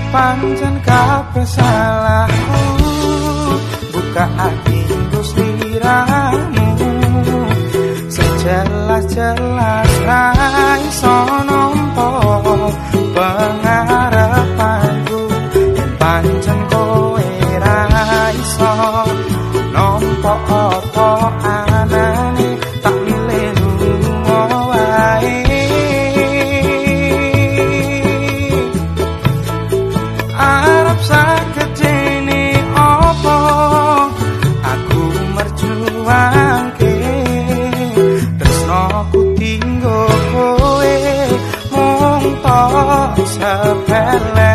pancen kabeh salahku, buka hati sliramu sejelas-jelas ra iso nampa pengarepanku, pancen kowe ra iso nampa apa anane tak milih lunga wae. Arep saged dene apa aku merjuangke tresnaku tinggo kowe mung tok sepele.